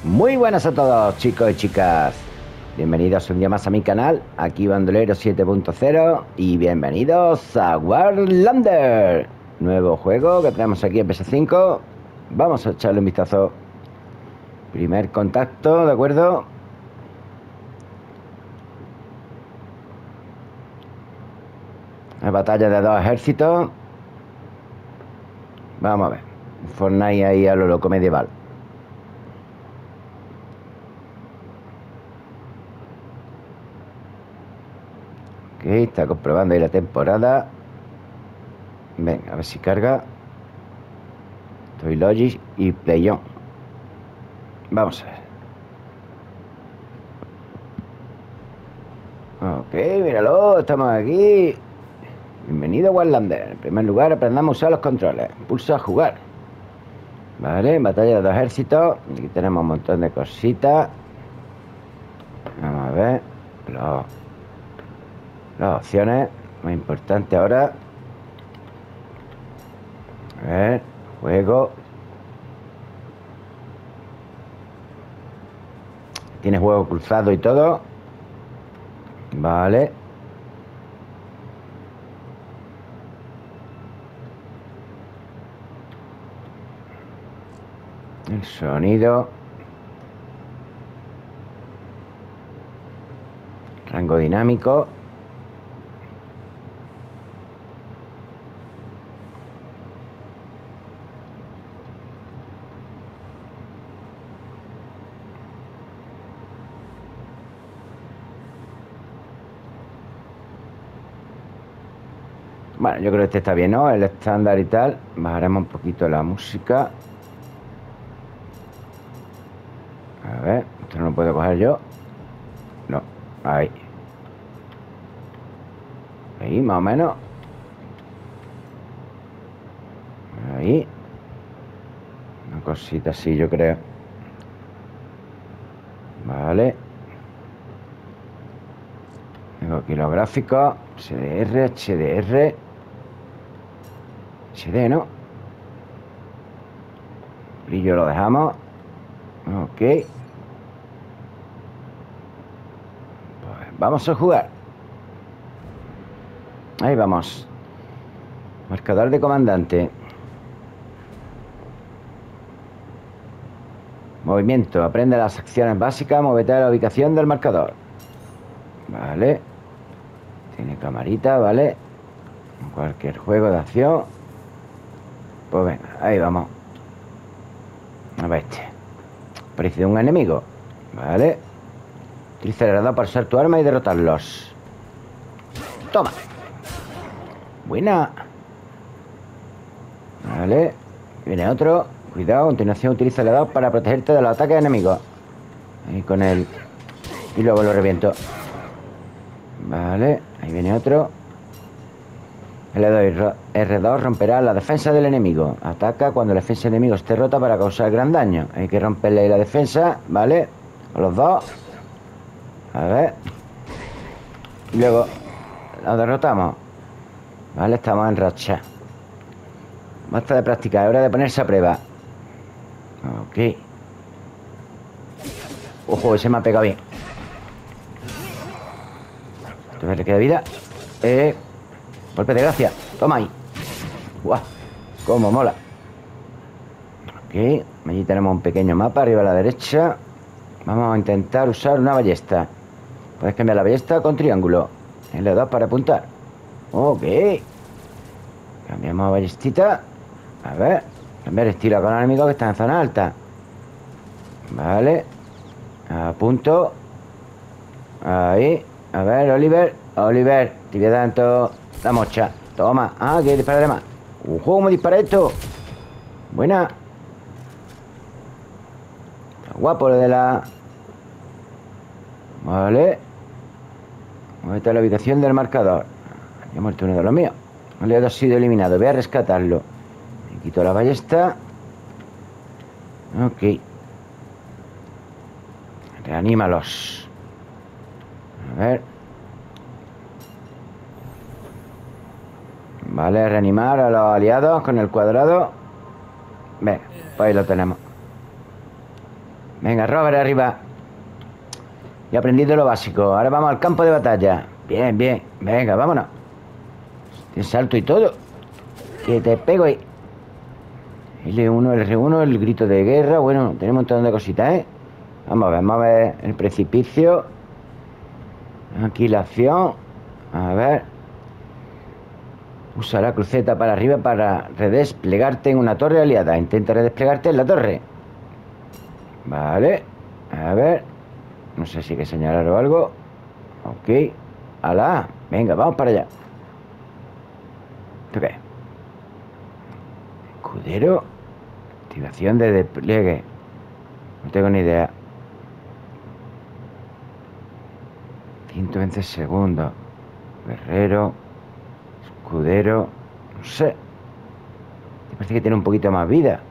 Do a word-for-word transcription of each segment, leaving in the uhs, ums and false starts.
Muy buenas a todos, chicos y chicas. Bienvenidos un día más a mi canal, aquí Bandolero siete punto cero, y bienvenidos a Warlander, nuevo juego que tenemos aquí en P S cinco. Vamos a echarle un vistazo. Primer contacto, ¿de acuerdo? La batalla de dos ejércitos. Vamos a ver. Fortnite ahí a lo loco medieval. Ok, está comprobando ahí la temporada. Venga, a ver si carga. Toy Logic y Playon. Vamos a ver. Ok, míralo, estamos aquí. Bienvenido a Warlander. En primer lugar, aprendamos a usar los controles. Pulsa jugar. Vale, batalla de dos ejércitos. Aquí tenemos un montón de cositas. Vamos a ver. Los, las opciones. Muy importante ahora. A ver. Juego. Tiene juego cruzado y todo. Vale. El sonido. Rango dinámico. Bueno, yo creo que este está bien, ¿no? El estándar y tal. Bajaremos un poquito la música. A ver, esto no lo puedo coger yo. No, ahí. Ahí, más o menos. Ahí. Una cosita así, yo creo. Vale. Tengo aquí los gráficos. H D R, H D R. H D, ¿no? Brillo lo dejamos. Ok. Pues vamos a jugar. Ahí vamos. Marcador de comandante. Movimiento. Aprende las acciones básicas. Móvete a la ubicación del marcador. Vale. Tiene camarita, ¿vale? Cualquier juego de acción. Pues venga, ahí vamos. A ver este. Parece un enemigo. Vale. Utiliza el radar para usar tu arma y derrotarlos. Toma. Buena. Vale. Viene otro. Cuidado, a continuación utiliza el radar para protegerte de los ataques enemigos. Ahí con él. Y luego lo reviento. Vale. Ahí viene otro. R dos romperá la defensa del enemigo. Ataca cuando la defensa del enemigo esté rota para causar gran daño. Hay que romperle la defensa, ¿vale? A los dos. A ver. Y luego lo derrotamos. Vale, estamos en racha. Basta de practicar, es hora de ponerse a prueba. Ok. Ojo, ese me ha pegado bien. Entonces le queda vida. Eh... Golpe de gracia. Toma ahí. Guau. Cómo mola. Ok. Allí tenemos un pequeño mapa arriba a la derecha. Vamos a intentar usar una ballesta. Puedes cambiar la ballesta con triángulo. L dos para apuntar. Ok. Cambiamos a ballestita. A ver. Cambiar estilo con enemigos que están en zona alta. Vale. Apunto. Ahí. A ver, Oliver. Oliver. Te voy a dar tanto... La mocha. Toma. Ah, que dispararé más. ¡Uh, cómo dispara esto! Buena. Está guapo lo de la... Vale. Muévete a la ubicación del marcador. Ya he muerto uno de los míos. El aliado ha sido eliminado. Voy a rescatarlo. Me quito la ballesta. Ok. Reanímalos. A ver. Vale, reanimar a los aliados con el cuadrado. Venga, pues ahí lo tenemos. Venga, Robert, arriba. Ya he aprendido lo básico. Ahora vamos al campo de batalla. Bien, bien. Venga, vámonos. Te salto y todo. Que te pego ahí. L uno, R uno, el grito de guerra. Bueno, tenemos un montón de cositas, ¿eh? Vamos a ver, vamos a ver el precipicio. Aquí la acción. A ver. Usa la cruceta para arriba para redesplegarte en una torre aliada. Intenta redesplegarte en la torre. Vale. A ver. No sé si hay que señalar o algo. Ok. ¡Hala! Venga, vamos para allá. ¿Esto qué? Escudero. Activación de despliegue. No tengo ni idea. ciento veinte segundos. Guerrero. Escudero. No sé. Parece que tiene un poquito más vida.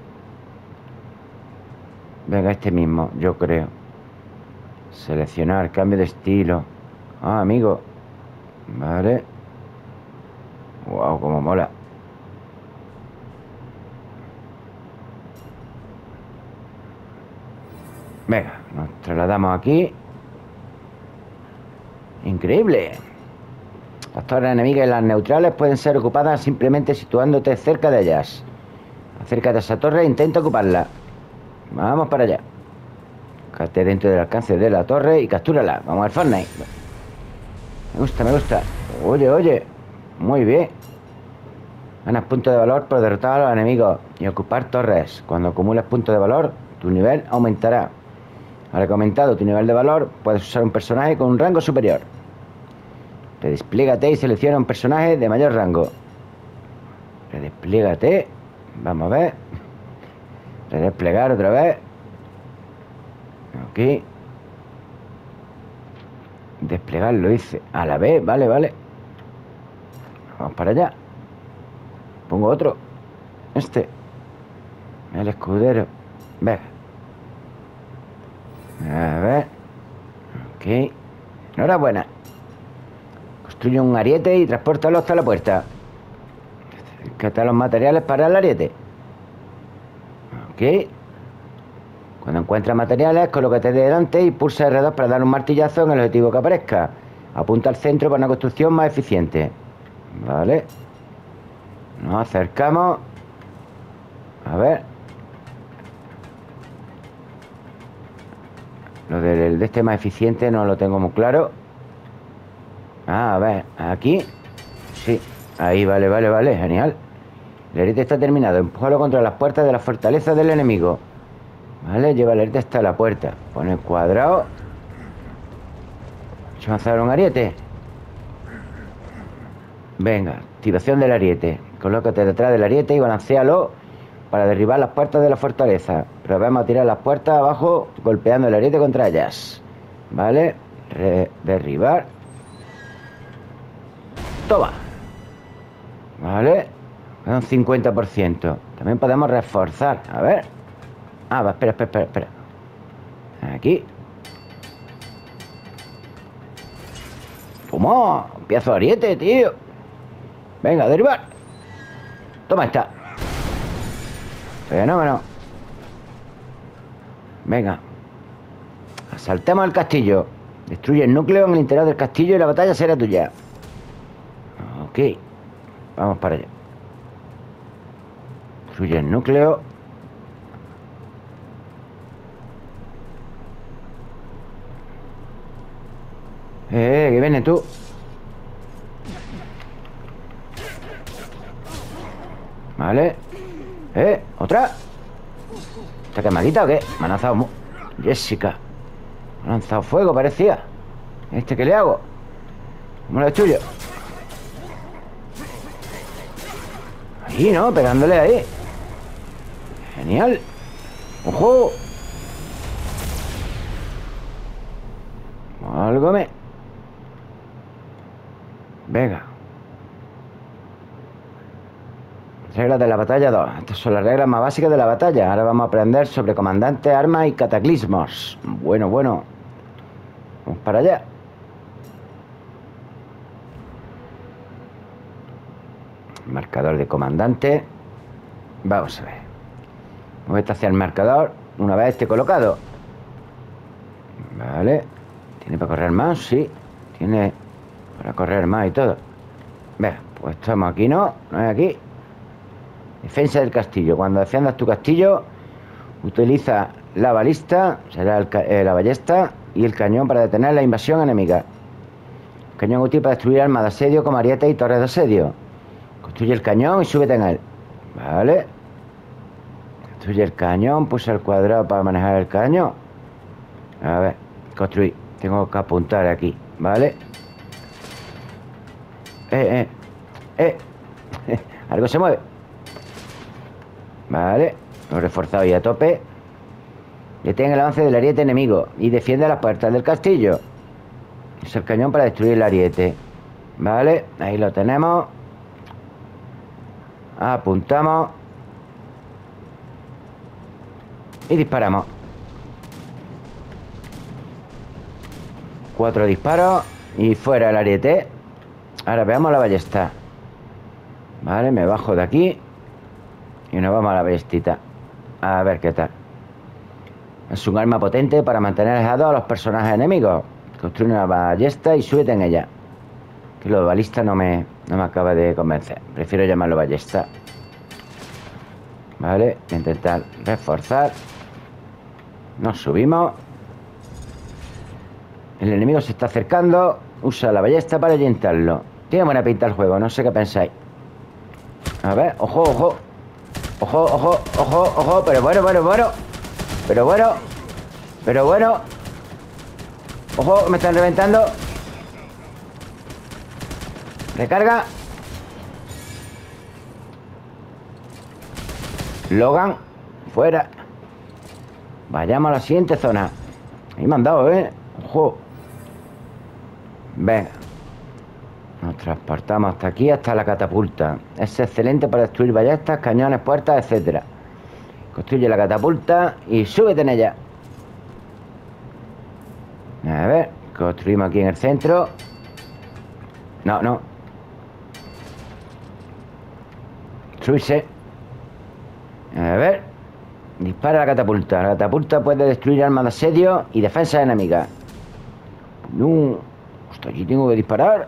Venga, este mismo, yo creo. Seleccionar, cambio de estilo. Ah, amigo. Vale. Wow, como mola. Venga, nos trasladamos aquí. Increíble. Las torres enemigas y las neutrales pueden ser ocupadas simplemente situándote cerca de ellas. Acércate a esa torre e intenta ocuparla. Vamos para allá. Quédate dentro del alcance de la torre y captúrala. Vamos al Fortnite. Me gusta, me gusta. Oye, oye. Muy bien. Ganas puntos de valor por derrotar a los enemigos y ocupar torres. Cuando acumules puntos de valor, tu nivel aumentará. Ahora que ha aumentado tu nivel de valor, puedes usar un personaje con un rango superior. Redesplégate y selecciona un personaje de mayor rango. Redesplégate. Vamos a ver. Redesplegar otra vez. Aquí. Desplegar lo hice a la vez. Vale, vale. Vamos para allá. Pongo otro. Este. El escudero. Venga. A ver. Ok. Enhorabuena. Construye un ariete y transpórtalo hasta la puerta. Rescata los materiales para el ariete. Ok. Cuando encuentras materiales, colócate delante y pulsa R dos para dar un martillazo en el objetivo que aparezca. Apunta al centro para una construcción más eficiente. Vale. Nos acercamos. A ver. Lo del de este más eficiente no lo tengo muy claro. Ah, a ver, aquí. Sí, ahí, vale, vale, vale, genial. El ariete está terminado. Empújalo contra las puertas de la fortaleza del enemigo. Vale, lleva el ariete hasta la puerta. Pone el cuadrado. ¿Vamos a avanzar un ariete? Venga, activación del ariete. Colócate detrás del ariete y balancealo para derribar las puertas de la fortaleza. Pero vamos a tirar las puertas abajo, golpeando el ariete contra ellas. Vale, Re derribar. Toma. Vale, un cincuenta por ciento. También podemos reforzar. A ver. Ah, va, espera, espera, espera, espera. Aquí. ¡Toma! Un pedazo de ariete, tío. Venga, derribar. Toma esta. Fenómeno. Venga. Asaltemos el castillo. Destruye el núcleo en el interior del castillo y la batalla será tuya. Ok. Vamos para allá. Destruye el núcleo. Eh, que viene tú. Vale. Eh, otra. ¿Esta quemadita o qué? Me ha lanzado... Jessica. Me ha lanzado fuego, parecía. ¿Este qué le hago? ¿Cómo lo destruyo? Ahí, ¿no? Pegándole ahí. Genial. ¡Ojo! Algo me... Venga. Reglas de la batalla dos. Estas son las reglas más básicas de la batalla. Ahora vamos a aprender sobre comandantes, armas y cataclismos. Bueno, bueno. Vamos para allá. Marcador de comandante. Vamos a ver. Muévete hacia el marcador una vez esté colocado. Vale. ¿Tiene para correr más? Sí. Tiene para correr más y todo. Venga, pues estamos aquí, ¿no? No es aquí. Defensa del castillo. Cuando defiendas tu castillo, utiliza la balista, será el eh, la ballesta, y el cañón para detener la invasión enemiga. Cañón útil para destruir armas de asedio como arietes y torres de asedio. Construye el cañón y súbete en él. Vale. Construye el cañón. Puse el cuadrado para manejar el cañón. A ver, construir. Tengo que apuntar aquí. Vale. Eh, eh, eh. Algo se mueve. Vale. Lo he reforzado y a tope. Detén el avance del ariete enemigo y defiende las puertas del castillo. Es el cañón para destruir el ariete. Vale, ahí lo tenemos. Apuntamos. Y disparamos. Cuatro disparos. Y fuera el ariete. Ahora veamos la ballesta. Vale, me bajo de aquí. Y nos vamos a la ballestita. A ver qué tal. Es un arma potente para mantener alejados a los personajes enemigos. Construye una ballesta y súbete en ella. Que lo de balista no me, no me acaba de convencer. Prefiero llamarlo ballesta. Vale, intentar reforzar. Nos subimos. El enemigo se está acercando. Usa la ballesta para ahuyentarlo. Tiene buena pinta el juego, no sé qué pensáis. A ver, ojo, ojo. Ojo, ojo, ojo, ojo. Pero bueno, bueno, bueno. Pero bueno. Pero bueno. Ojo, me están reventando. Recarga. Logan. Fuera. Vayamos a la siguiente zona. Ahí me han dado, ¿eh? Ojo. Venga. Nos transportamos hasta aquí, hasta la catapulta. Es excelente para destruir ballestas, cañones, puertas, etcétera. Construye la catapulta y súbete en ella. A ver, construimos aquí en el centro. No, no. Subirse. A ver. Dispara la catapulta. La catapulta puede destruir armas de asedio y defensas enemigas. No. Hasta aquí tengo que disparar.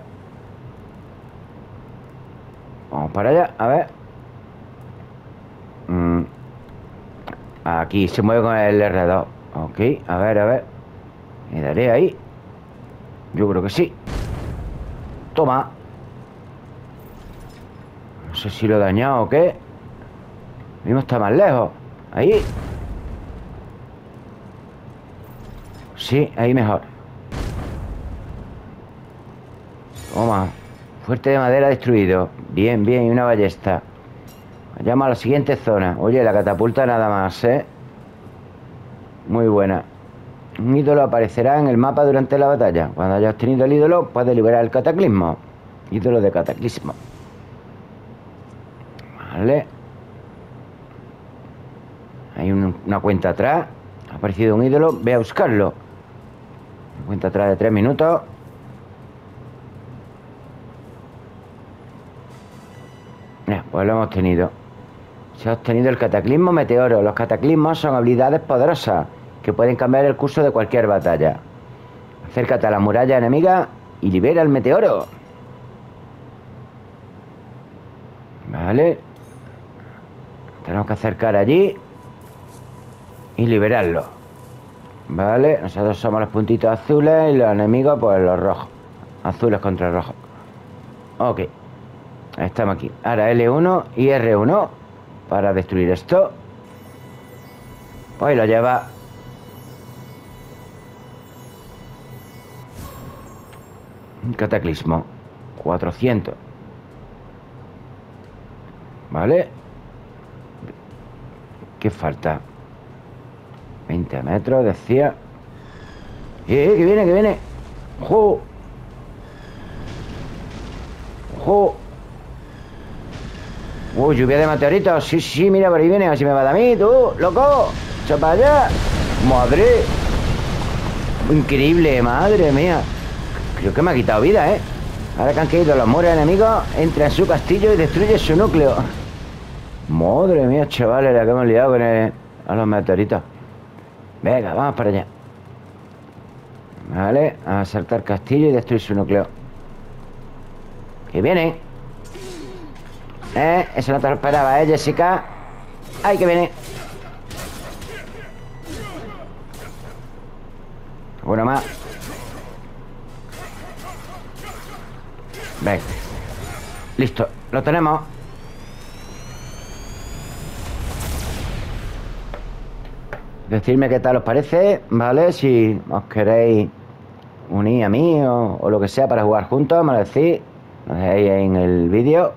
Vamos para allá, a ver. Mm. Aquí se mueve con el erre dos. Ok, a ver, a ver. ¿Me daré ahí? Yo creo que sí. Toma. No sé si lo he dañado o qué. Mismo está más lejos. Ahí. Sí, ahí mejor. Toma. Fuerte de madera destruido. Bien, bien, y una ballesta. Vayamos a la siguiente zona. Oye, la catapulta nada más, ¿eh? Muy buena. Un ídolo aparecerá en el mapa durante la batalla. Cuando hayas obtenido el ídolo, puedes liberar el cataclismo. Ídolo de cataclismo. Vale. Hay un, una cuenta atrás. Ha aparecido un ídolo. Ve a buscarlo. Una cuenta atrás de tres minutos. Ya, pues lo hemos tenido. Se ha obtenido el cataclismo meteoro. Los cataclismos son habilidades poderosas que pueden cambiar el curso de cualquier batalla. Acércate a la muralla enemiga y libera el meteoro. Vale. Tenemos que acercar allí y liberarlo. Vale. Nosotros somos los puntitos azules y los enemigos pues los rojos. Azules contra rojos. Ok. Estamos aquí. Ahora ele uno y erre uno para destruir esto. Pues lo lleva. Un cataclismo. cuatrocientos. Vale. ¿Qué falta? veinte metros, decía. ¡Eh, que viene, que viene! ¡Ojo! ¡Ojo! ¡Uy, lluvia de meteoritos! Sí, sí, mira, por ahí viene. Así me va de mí, tú, loco. ¡Echa para allá! ¡Madre! Increíble, madre mía. Creo que me ha quitado vida, ¿eh? Ahora que han caído los muros enemigos, entra en su castillo y destruye su núcleo. Madre mía, chavales, la que hemos liado con el, a los meteoritos. Venga, vamos para allá. Vale, a saltar castillo y destruir su núcleo. Que viene. ¿Eh? Eso no te lo esperaba, ¿eh, Jessica? ¡Ay, que viene! Uno más. Venga. Listo, lo tenemos. Decidme qué tal os parece, ¿vale? Si os queréis unir a mí o, o lo que sea para jugar juntos, me lo decís. Lo dejáis ahí en el vídeo.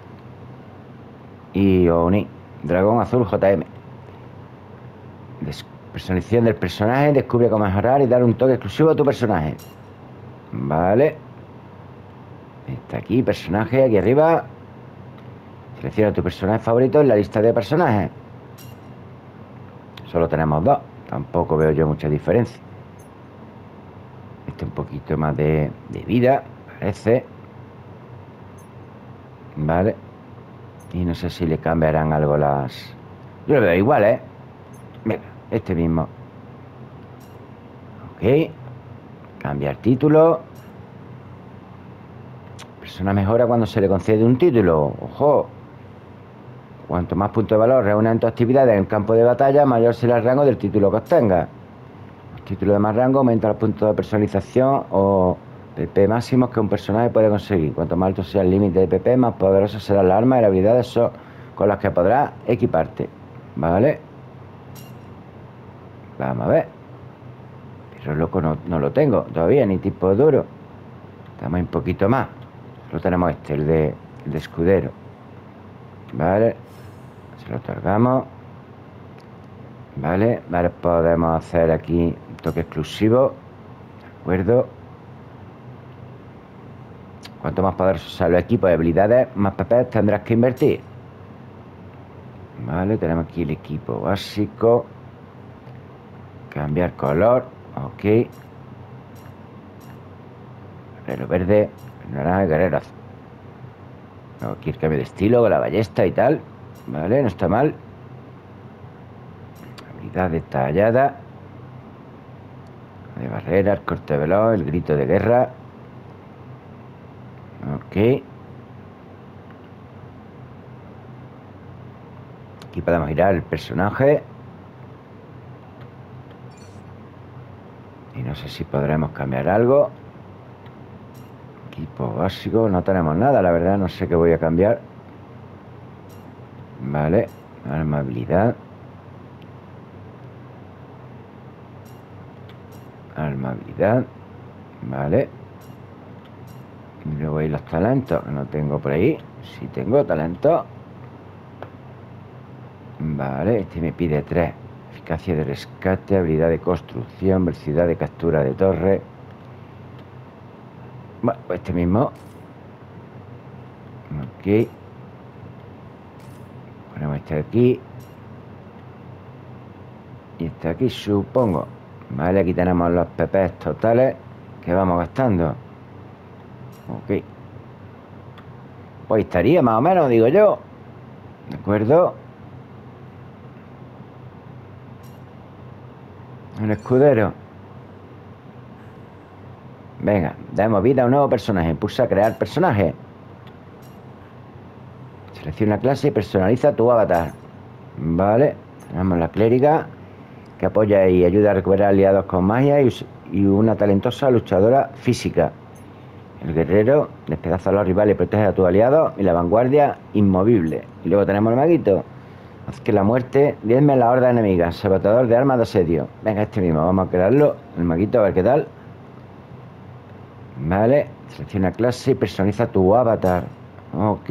Y os unís. Dragón Azul J M. Des Personalización del personaje. Descubre cómo mejorar y dar un toque exclusivo a tu personaje. Vale. Está aquí, personaje, aquí arriba. Selecciona tu personaje favorito en la lista de personajes. Solo tenemos dos. Tampoco veo yo mucha diferencia. Este un poquito más de, de vida, parece. Vale. Y no sé si le cambiarán algo las... Yo lo veo igual, ¿eh? Venga, este mismo. Ok. Cambiar título. Persona mejora cuando se le concede un título. Ojo. Cuanto más puntos de valor reúna en tu actividad en el campo de batalla, mayor será el rango del título que obtenga. Los títulos de más rango aumentan los puntos de personalización o P P máximos que un personaje puede conseguir. Cuanto más alto sea el límite de P P, más poderosas serán las armas y las habilidades con las que podrás equiparte. Vale. Vamos a ver. Pero loco, no, no lo tengo todavía, ni tipo duro. Estamos un poquito más. Solo tenemos este, el de, el de escudero. Vale. Se lo otorgamos. Vale, vale, podemos hacer aquí un toque exclusivo. De acuerdo. Cuanto más poderosos sean los equipos y habilidades, más P P tendrás que invertir. Vale, tenemos aquí el equipo básico. Cambiar color. Ok. Guerrero verde, naranja y guerrero azul. Aquí el cambio de estilo con la ballesta y tal. Vale, no está mal. Habilidad detallada. De barrera, el corte veloz, el grito de guerra. Ok. Aquí podemos girar el personaje. Y no sé si podremos cambiar algo. Equipo básico, no tenemos nada, la verdad, no sé qué voy a cambiar. Vale, armabilidad. Armabilidad. Vale. Y luego hay los talentos, que no tengo por ahí. Sí tengo talento. Vale, este me pide tres. Eficacia de rescate, habilidad de construcción, velocidad de captura de torre. Bueno, pues este mismo. Ok. Ponemos este aquí. Y este aquí, supongo. Vale, aquí tenemos los P P totales que vamos gastando. Ok. Pues estaría más o menos, digo yo. ¿De acuerdo? Un escudero. Venga, damos vida a un nuevo personaje. Pulsa crear personaje. Selecciona clase y personaliza tu avatar. Vale, tenemos la clériga, que apoya y ayuda a recuperar aliados con magia, y, y una talentosa luchadora física. El guerrero despedaza a los rivales y protege a tus aliados. Y la vanguardia, inmovible. Y luego tenemos el maguito. Haz que la muerte diezme la horda enemiga. Saboteador de armas de asedio. Venga, este mismo, vamos a crearlo. El maguito, a ver qué tal. Vale, selecciona clase y personaliza tu avatar. Ok.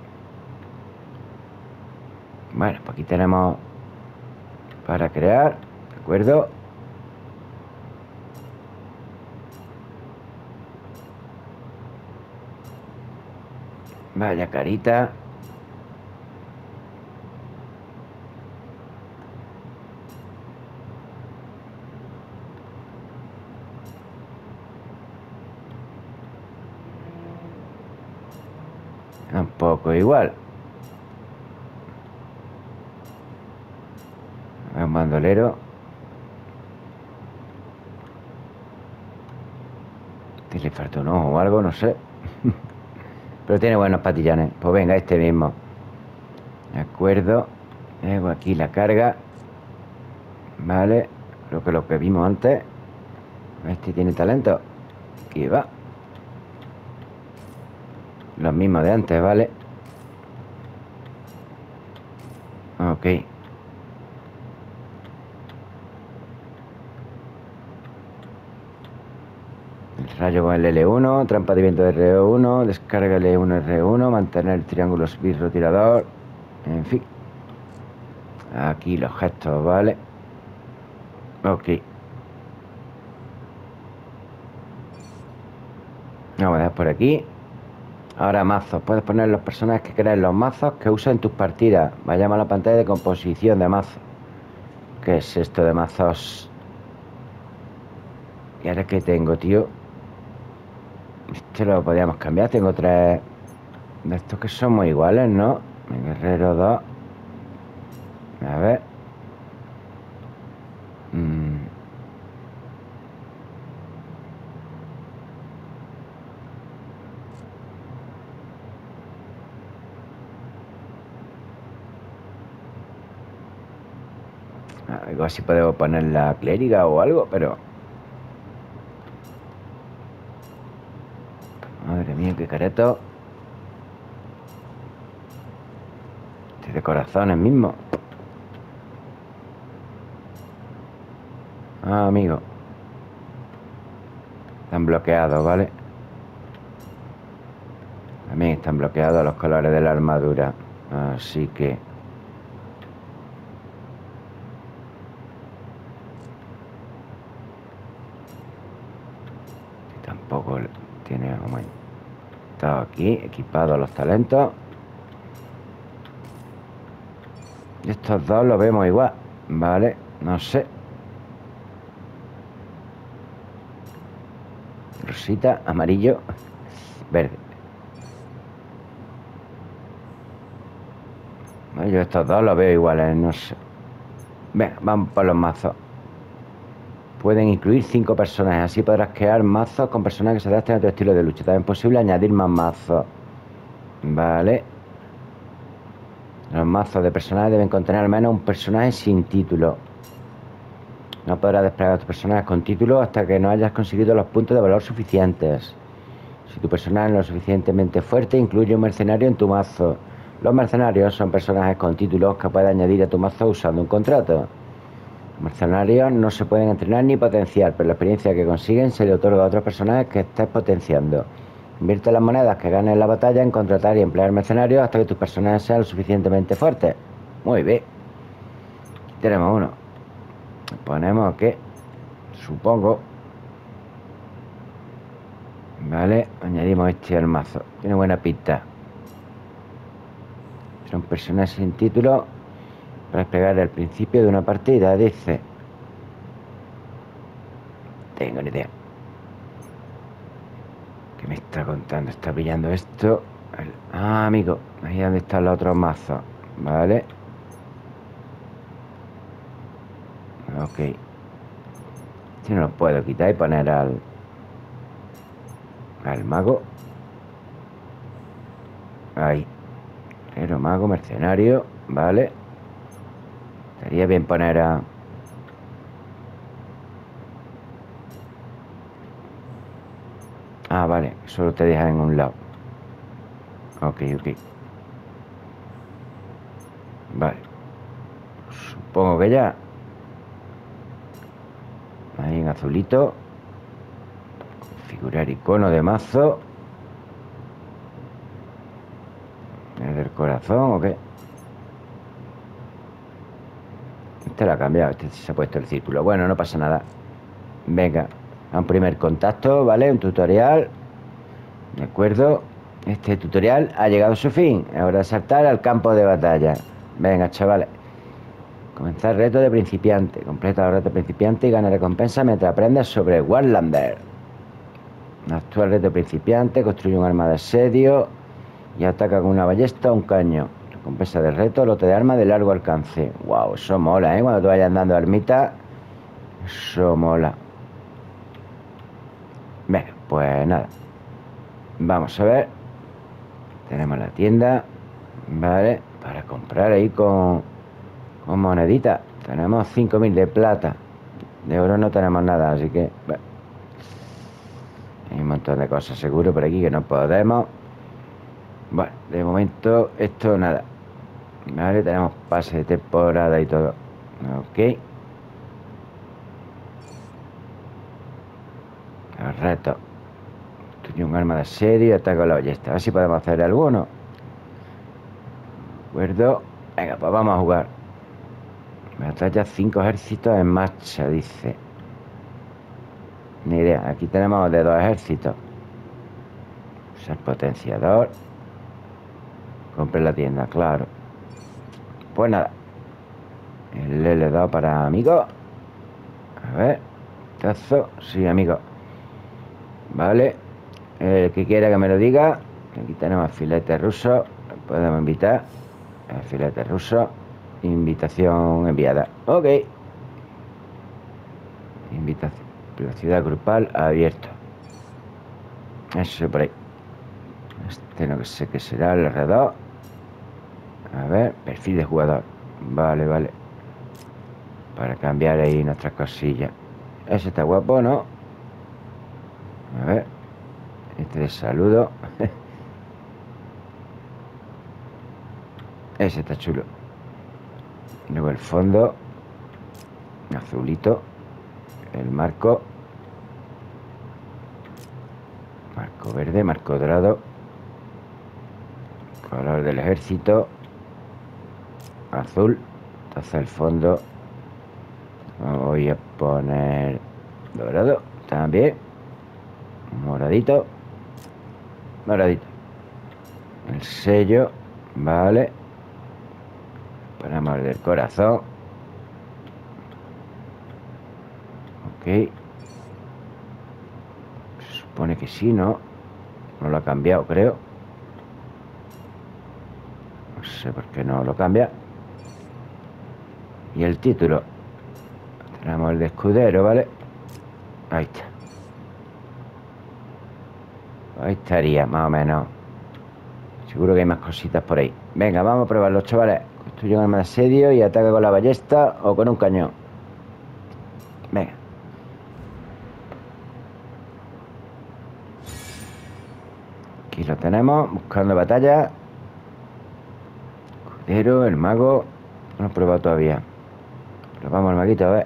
Bueno, pues aquí tenemos para crear. ¿De acuerdo? Vaya carita. Un poco igual. Un bandolero. falta un ojo o algo, no sé. Pero tiene buenos patillanes. Pues venga, este mismo. De acuerdo. Luego aquí la carga. Vale. Creo que lo que vimos antes. Este tiene talento. Aquí va. Los mismos de antes, ¿vale? Ok. El rayo con el L uno. Trampa de viento de R uno. Descarga L uno R uno. Mantener el triángulo sbirro tirador. En fin. Aquí los gestos, ¿vale? Ok. Vamos a dejar por aquí. Ahora mazos. Puedes poner los personajes que quieras en los mazos que usas en tus partidas. Vayamos a la pantalla de composición de mazos. ¿Qué es esto de mazos? ¿Y ahora qué tengo, tío? Este lo podríamos cambiar. Tengo tres de estos que son muy iguales, ¿no? Mi guerrero dos. A ver. Mm. Algo así podemos poner la clériga o algo, pero... Madre mía, qué careto. Este de corazones mismo. Ah, amigo. Están bloqueados, ¿vale? También están bloqueados los colores de la armadura. Así que... Tampoco tiene aumentado aquí. Equipados los talentos. Y estos dos los vemos igual. Vale, no sé. Rosita, amarillo, verde. No, yo estos dos los veo iguales, no sé. Venga, vamos por los mazos. Pueden incluir cinco personajes. Así podrás crear mazos con personajes que se adapten a tu estilo de lucha. También es posible añadir más mazos. Vale. Los mazos de personajes deben contener al menos un personaje sin título. No podrás desplegar a tus personajes con título hasta que no hayas conseguido los puntos de valor suficientes. Si tu personaje no es lo suficientemente fuerte, incluye un mercenario en tu mazo. Los mercenarios son personajes con títulos que puedes añadir a tu mazo usando un contrato. Los mercenarios no se pueden entrenar ni potenciar, pero la experiencia que consiguen se le otorga a otros personajes que estés potenciando. Invierte las monedas que ganes en la batalla en contratar y emplear mercenarios hasta que tus personajes sean lo suficientemente fuertes. Muy bien. Tenemos uno. Ponemos que, supongo... Vale, añadimos este al mazo. Tiene buena pinta. Son personajes sin título para desplegar al principio de una partida, dice. Tengo ni idea. ¿Qué me está contando? Está brillando esto. Ah, amigo, ahí es donde están los otros mazos. Vale. Ok. Este no lo puedo quitar y poner al... Al mago. Ahí. Pero mago, mercenario. Vale. Estaría bien poner a... Ah, vale. Solo te dejan en un lado. Ok, ok. Vale. Supongo que ya. Ahí en azulito. Configurar icono de mazo. ¿Es del corazón o qué? Este lo ha cambiado. Este se ha puesto el círculo. Bueno, no pasa nada. Venga. A un primer contacto, ¿vale? Un tutorial. De acuerdo. Este tutorial ha llegado a su fin. Ahora saltar al campo de batalla. Venga, chavales. Comenzar reto de principiante. Completa el reto de principiante y gana recompensa mientras aprendes sobre Warlander. Actúa el reto de principiante. Construye un arma de asedio y ataca con una ballesta o un caño. Recompensa del reto, lote de arma de largo alcance. Wow, eso mola, ¿eh? Cuando te vayas dando armita, eso mola. Venga, pues nada. Vamos a ver. Tenemos la tienda. Vale, para comprar ahí con, con moneditas. Tenemos cinco mil de plata. De oro no tenemos nada, así que bueno, hay un montón de cosas seguro por aquí que no podemos. Bueno, de momento esto nada. Vale, tenemos pase de temporada y todo. Ok. Los retos. Tuyo un arma de asedio y ataque con la ballesta. A ver si podemos hacer alguno. ¿De acuerdo? Venga, pues vamos a jugar. Batalla cinco ejércitos en marcha, dice. Ni idea. Aquí tenemos de dos ejércitos. Usar potenciador. Compre la tienda, claro. Pues nada. El L dos para amigos. A ver. Tazo. Sí, amigo. Vale. El que quiera que me lo diga. Aquí tenemos filete ruso. Podemos invitar. El filete ruso. Invitación enviada. Ok. Invitación. Velocidad grupal abierto. Eso por ahí. Este no sé qué será el R dos. A ver, perfil de jugador. Vale, vale. Para cambiar ahí nuestras cosillas. Ese está guapo, ¿no? A ver. Este de saludo. Ese está chulo. Luego el fondo. Azulito. El marco. Marco verde, marco dorado. Color del ejército. Azul. Entonces el fondo voy a poner dorado también. Moradito. Moradito. El sello. Vale. Ponemos el del corazón. Ok. Se supone que sí, ¿no? No lo ha cambiado, creo. No sé por qué no lo cambia. Y el título. Tenemos el de escudero, ¿vale? Ahí está. Ahí estaría, más o menos. Seguro que hay más cositas por ahí. Venga, vamos a probarlo, chavales. Construye un arma de asedio y ataca con la ballesta o con un cañón. Venga. Aquí lo tenemos, buscando batalla. Escudero, el mago. No lo he probado todavía. Probamos el maguito, a ver.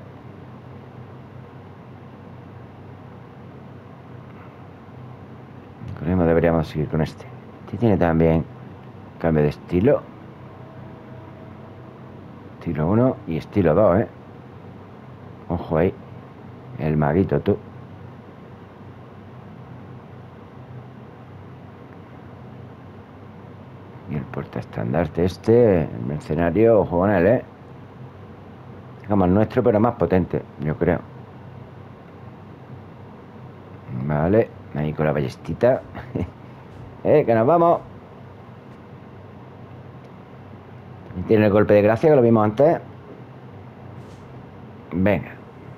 Con él deberíamos seguir con este. Este tiene también cambio de estilo. Estilo uno y estilo dos, ¿eh? Ojo ahí. El maguito, tú. Y el portaestandarte este, el mercenario, ojo con él, ¿eh? Digamos el nuestro, pero más potente, yo creo. Vale, ahí con la ballestita. Eh, que nos vamos. Y tiene el golpe de gracia que lo vimos antes. Venga.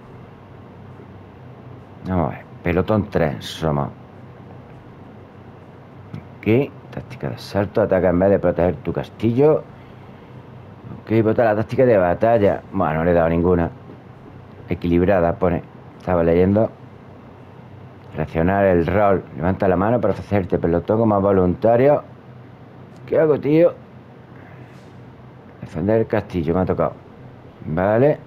Vamos a ver. Pelotón tres somos. Ok. Táctica de asalto. Ataca en vez de proteger tu castillo. Ok. Vota la táctica de batalla. Bueno, no le he dado ninguna. Equilibrada, pone. Estaba leyendo. Reaccionar el rol. Levanta la mano para ofrecerte pelotón como voluntario. ¿Qué hago, tío? Defender el castillo. Me ha tocado. Vale.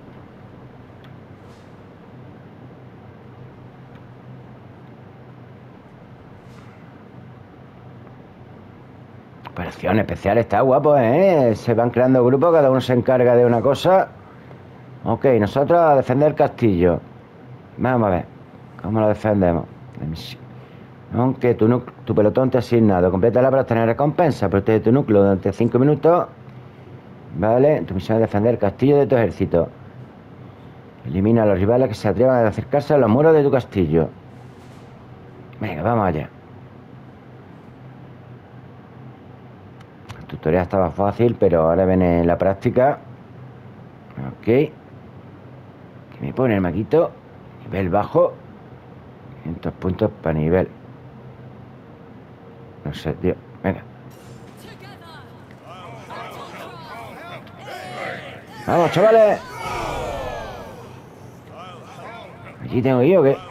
Operación especial. Está guapo, ¿eh? Se van creando grupos. Cada uno se encarga de una cosa. Ok, nosotros a defender el castillo. Vamos a ver. ¿Cómo lo defendemos? Aunque tu, tu pelotón te ha asignado. Complétala para obtener recompensa. Protege tu núcleo durante cinco minutos. Vale. Tu misión es defender el castillo de tu ejército. Elimina a los rivales que se atrevan a acercarse a los muros de tu castillo. Venga, vamos allá. El tutorial estaba fácil, pero ahora viene la práctica. Ok. Que me pone el maquito. Nivel bajo. quinientos puntos para nivel. No sé, tío. Venga. Vamos, chavales. ¿Allí tengo yo o qué?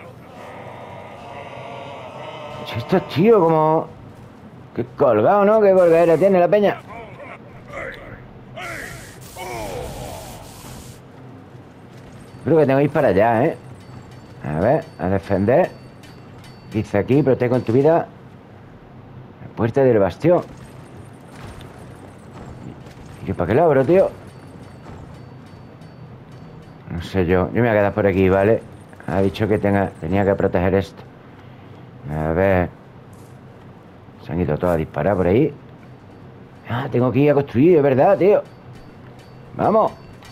Esto es tío, como... Qué colgado, ¿no? Qué colgadera tiene la peña. Creo que tengo que ir para allá, ¿eh? A ver, a defender. Dice aquí, protege con tu vida la puerta del bastión. ¿Y yo para qué lo abro, tío? No sé yo. Yo me voy a quedar por aquí, ¿vale? Ha dicho que tenga, tenía que proteger esto. A ver. Se han ido todos a disparar por ahí. Ah, tengo que ir a construir, es verdad, tío. Vamos.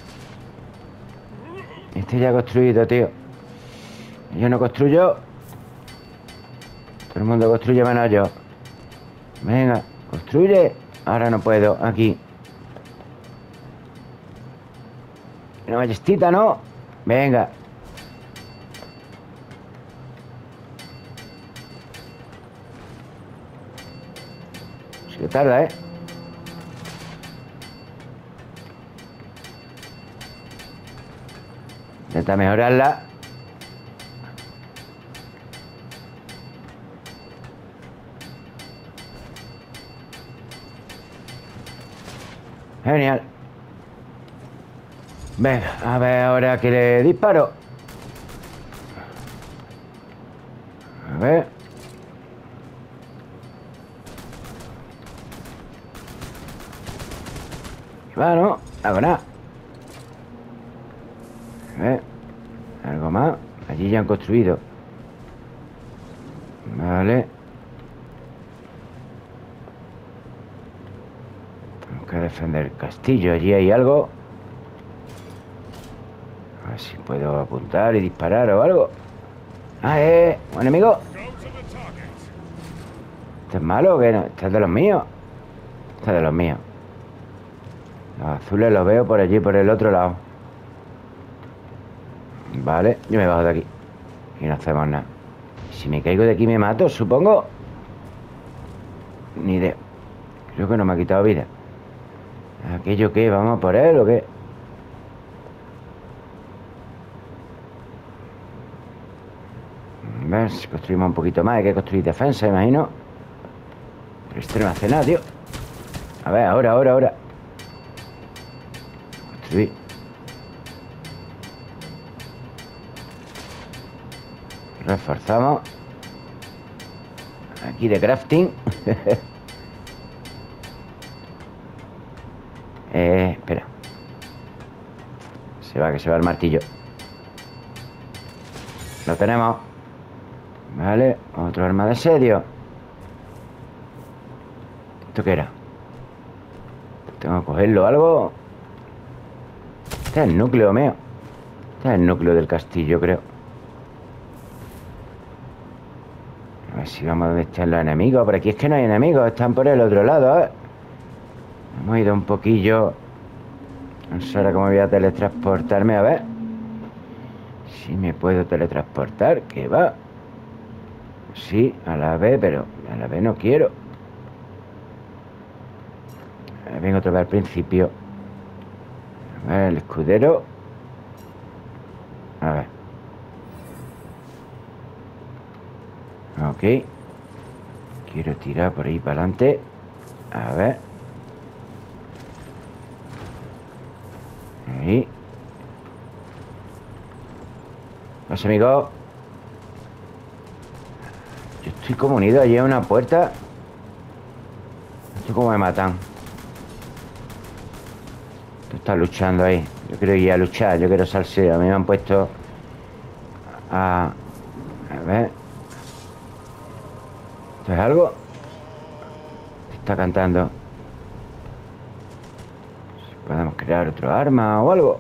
Este ya ha construido, tío. Yo no construyo. Todo el mundo construye menos yo. Venga, construye. Ahora no puedo, aquí. Una ballestita, ¿no? Venga. Sí que tarda, ¿eh? Intenta mejorarla. Genial. Venga, a ver ahora que le disparo. A ver. Va, ¿no? Hago nada. A ver. Algo más. Allí ya han construido. Vale. Tengo que defender el castillo. Allí hay algo. A ver si puedo apuntar y disparar o algo. Ah, eh. Un enemigo. ¿Este es malo o qué? No, este es de los míos. Este es de los míos. Los azules los veo por allí, por el otro lado. Vale, yo me bajo de aquí. Y no hacemos nada. Si me caigo de aquí me mato, supongo. Ni idea. Creo que no me ha quitado vida. ¿Aquello qué? ¿Vamos por él o qué? A ver si construimos un poquito más. Hay que construir defensa, imagino. Pero este no hace nada, tío. A ver, ahora, ahora, ahora. Construir. Reforzamos. Aquí de crafting. eh, espera. Se va, que se va el martillo. Lo tenemos. Vale, otro arma de asedio. ¿Esto qué era? Tengo que cogerlo o algo. Este es el núcleo mío. Este es el núcleo del castillo, creo. A ver si vamos a donde están los enemigos. Por aquí es que no hay enemigos, están por el otro lado, ¿eh? Hemos ido un poquillo. No sé ahora cómo voy a teletransportarme. A ver si me puedo teletransportar. ¿Qué va? Sí, a la vez, pero a la vez no quiero. Vengo otra vez al principio. A ver, el escudero. A ver. Ok. Quiero tirar por ahí para adelante. A ver. Ahí. Pasa, amigo. Yo estoy como unido allí a una puerta. No sé cómo me matan. Tú estás luchando ahí. Yo quiero ir a luchar. Yo quiero salseo. A mí me han puesto a... A ver. ¿Esto es algo? Está cantando. Si podemos crear otro arma o algo.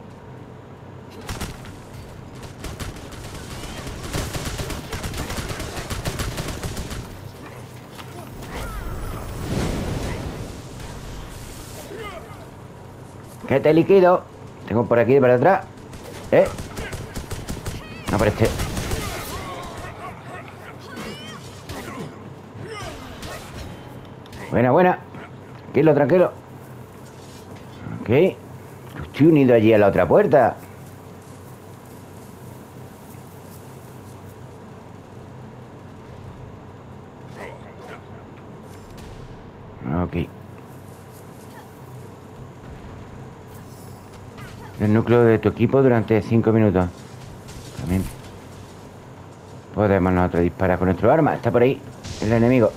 Que te liquido. Tengo por aquí para atrás. Eh. No, por este. Buena, buena. Tranquilo, tranquilo. Ok. Estoy unido allí a la otra puerta. Ok. El núcleo de tu equipo durante cinco minutos. También podemos nosotros disparar con nuestro arma. Está por ahí el enemigo.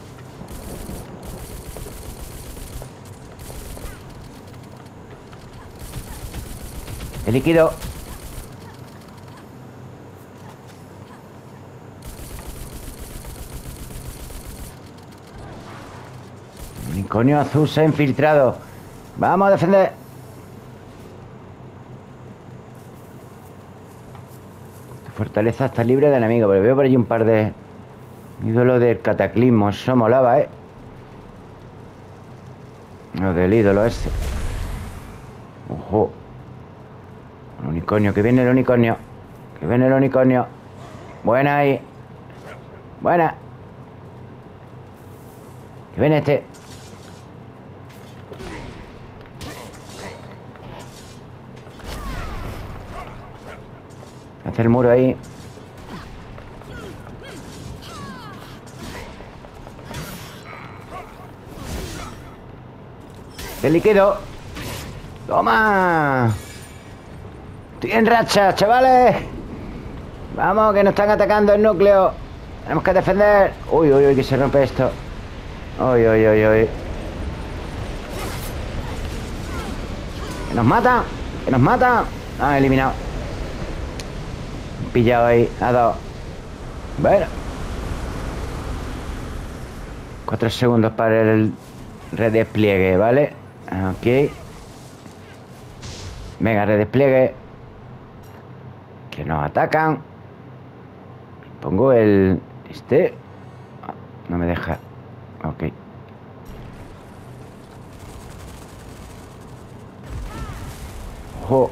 El líquido. El unicornio azul se ha infiltrado. Vamos a defender. Tu fortaleza está libre de enemigos. Pero veo por allí un par de ídolos del cataclismo. Eso molaba, ¿eh? Lo del ídolo ese. Ojo. El unicornio, que viene el unicornio. Que viene el unicornio. Buena ahí. Buena. Que viene este. Hace el muro ahí. ¡Qué líquido! ¡Toma! Estoy en racha, chavales. Vamos, que nos están atacando el núcleo. Tenemos que defender. Uy, uy, uy, que se rompe esto. Uy, uy, uy, uy. Que nos mata. Que nos mata. Ah, eliminado. Pillado ahí. A dos. Bueno. Cuatro segundos para el redespliegue, ¿vale? Ok. Venga, redespliegue. Que nos atacan. Pongo el... Este... No me deja. Ok. Ojo.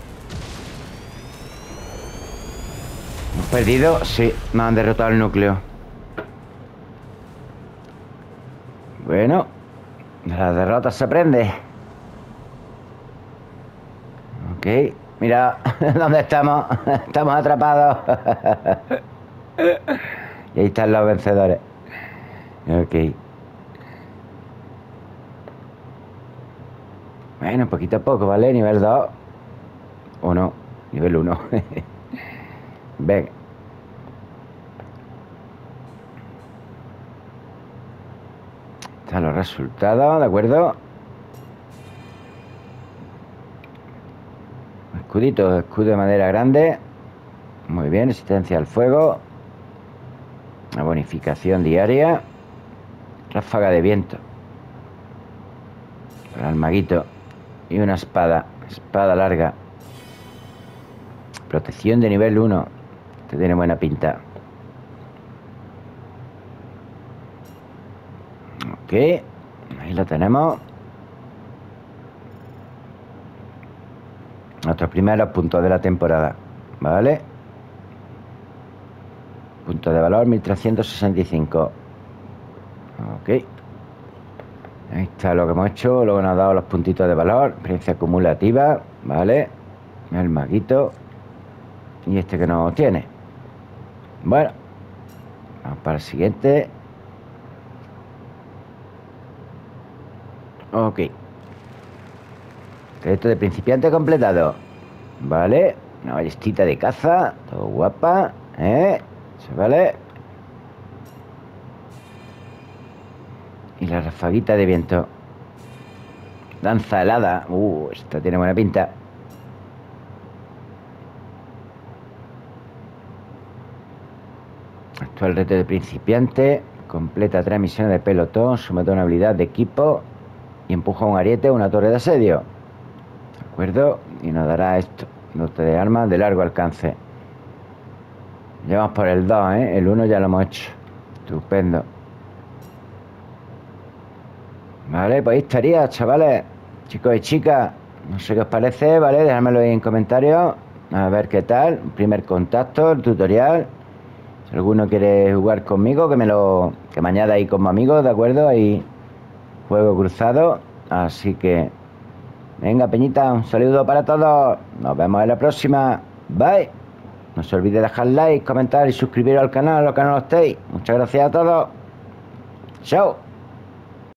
¿Hemos perdido? Sí, me han derrotado el núcleo. Bueno, de las derrotas se aprende. Ok. Mira, ¿dónde estamos? Estamos atrapados. Y ahí están los vencedores. Ok. Bueno, poquito a poco, ¿vale? Nivel dos. O no, nivel uno. Venga. Están los resultados, ¿de acuerdo? Escudito, escudo de madera grande. Muy bien, resistencia al fuego. Una bonificación diaria. Ráfaga de viento. Para el maguito. Y una espada. Espada larga. Protección de nivel uno. Este tiene buena pinta. Ok. Ahí lo tenemos. Nuestros primeros puntos de la temporada. ¿Vale? Punto de valor mil trescientos sesenta y cinco. Ok. Ahí está lo que hemos hecho. Luego nos ha dado los puntitos de valor. Experiencia acumulativa. Vale. El maguito. Y este que no tiene. Bueno. Vamos para el siguiente. Ok. Reto de principiante completado. Vale. Una ballestita de caza. Todo guapa. ¿Eh? ¿Vale? Y la rafaguita de viento. Danza helada. Uh, esta tiene buena pinta. Actual reto de principiante. Completa tres misiones de pelotón. Somete una habilidad de equipo. Y empuja un ariete o una torre de asedio. ¿De acuerdo? Y nos dará esto. Dote de armas de largo alcance. Llevamos por el dos, ¿eh? El uno ya lo hemos hecho. Estupendo. Vale, pues ahí estaría, chavales. Chicos y chicas. No sé qué os parece, ¿vale? Dejádmelo ahí en comentarios. A ver qué tal. Un primer contacto, el tutorial. Si alguno quiere jugar conmigo, que me lo... Que me añada ahí como amigo, ¿de acuerdo? Ahí fuego cruzado. Así que venga, Peñita, un saludo para todos. Nos vemos en la próxima. Bye. No se olvide dejar like, comentar y suscribiros al canal, los que no lo estéis. Muchas gracias a todos. Chao.